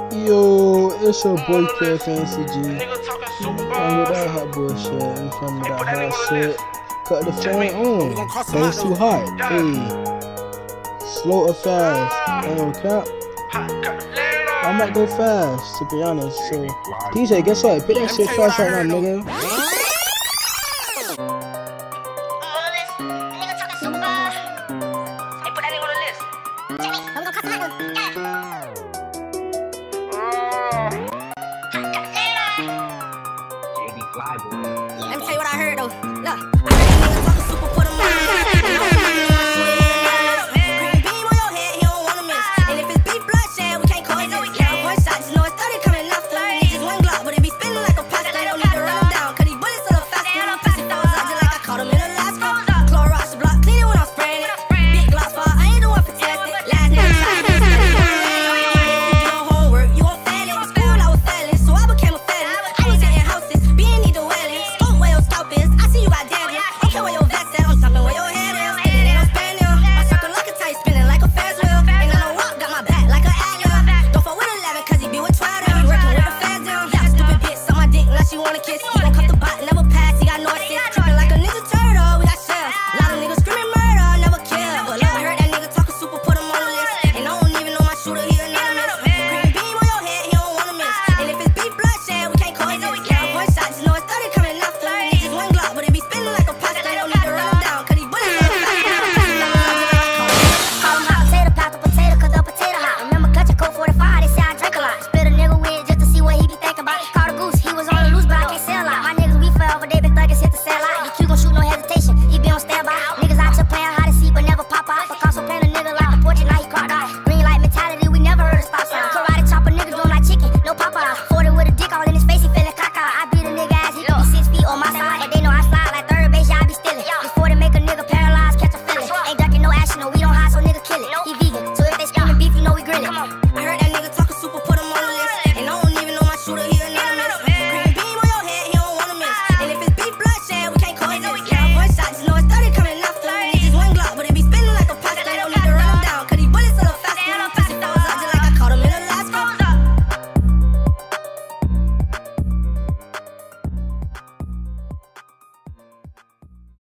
Yo, it's your boy K Fancy G. I'm with that hot boy shit. You feel me? That hot shit. Cut the fan on. Cause it's too hot. Hey. Slow or fast. Ain't cap. I might go fast, to be honest. So, DJ, guess what? Put that shit fast right now, nigga.